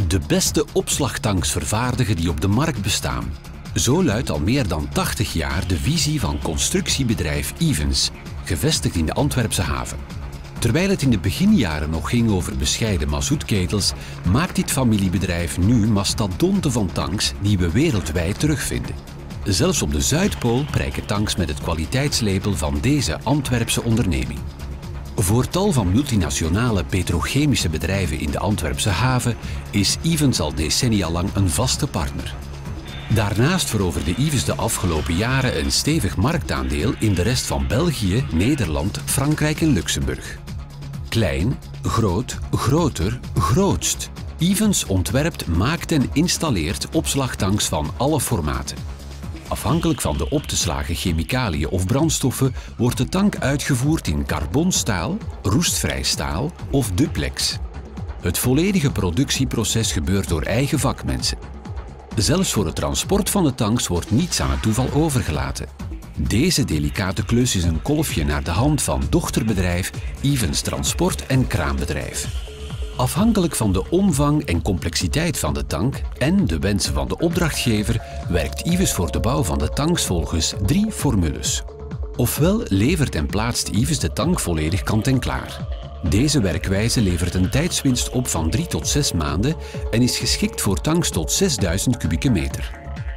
De beste opslagtanks vervaardigen die op de markt bestaan. Zo luidt al meer dan 80 jaar de visie van constructiebedrijf Evens, gevestigd in de Antwerpse haven. Terwijl het in de beginjaren nog ging over bescheiden mazoetketels, maakt dit familiebedrijf nu mastodonten van tanks die we wereldwijd terugvinden. Zelfs op de Zuidpool prijken tanks met het kwaliteitslabel van deze Antwerpse onderneming. Voor tal van multinationale petrochemische bedrijven in de Antwerpse haven is Evens al decennia lang een vaste partner. Daarnaast veroverde Evens de afgelopen jaren een stevig marktaandeel in de rest van België, Nederland, Frankrijk en Luxemburg. Klein, groot, groter, grootst. Evens ontwerpt, maakt en installeert opslagtanks van alle formaten. Afhankelijk van de op te slagen chemicaliën of brandstoffen wordt de tank uitgevoerd in carbonstaal, roestvrij staal of duplex. Het volledige productieproces gebeurt door eigen vakmensen. Zelfs voor het transport van de tanks wordt niets aan het toeval overgelaten. Deze delicate klus is een kolfje naar de hand van dochterbedrijf Evens Transport en Kraanbedrijf. Afhankelijk van de omvang en complexiteit van de tank en de wensen van de opdrachtgever werkt Evens voor de bouw van de tanks volgens 3 formules. Ofwel levert en plaatst Evens de tank volledig kant-en-klaar. Deze werkwijze levert een tijdswinst op van 3 tot 6 maanden en is geschikt voor tanks tot 6000 kubieke meter.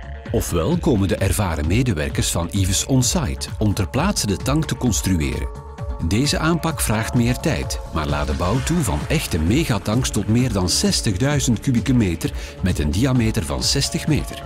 Ofwel komen de ervaren medewerkers van Evens on-site om ter plaatse de tank te construeren. Deze aanpak vraagt meer tijd, maar laat de bouw toe van echte megatanks tot meer dan 60.000 kubieke meter met een diameter van 60 meter.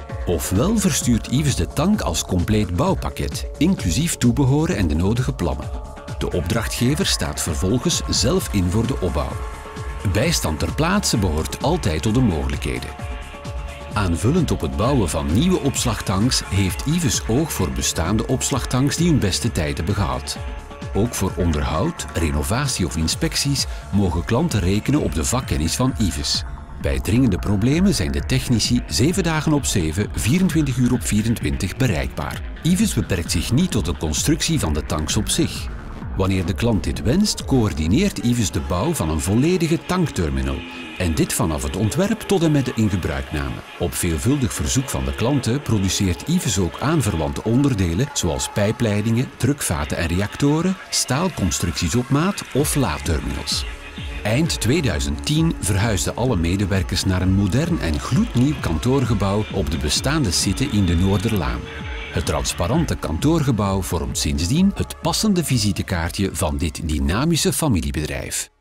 Ofwel verstuurt Evens de tank als compleet bouwpakket, inclusief toebehoren en de nodige plannen. De opdrachtgever staat vervolgens zelf in voor de opbouw. Bijstand ter plaatse behoort altijd tot de mogelijkheden. Aanvullend op het bouwen van nieuwe opslagtanks heeft Evens oog voor bestaande opslagtanks die hun beste tijd hebben gehad. Ook voor onderhoud, renovatie of inspecties mogen klanten rekenen op de vakkennis van Evens. Bij dringende problemen zijn de technici 7 dagen op 7, 24 uur op 24 bereikbaar. Evens beperkt zich niet tot de constructie van de tanks op zich. Wanneer de klant dit wenst, coördineert Evens de bouw van een volledige tankterminal. En dit vanaf het ontwerp tot en met de ingebruikname. Op veelvuldig verzoek van de klanten produceert Evens ook aanverwante onderdelen zoals pijpleidingen, drukvaten en reactoren, staalconstructies op maat of laadterminals. Eind 2010 verhuisden alle medewerkers naar een modern en gloednieuw kantoorgebouw op de bestaande site in de Noorderlaan. Het transparante kantoorgebouw vormt sindsdien het passende visitekaartje van dit dynamische familiebedrijf.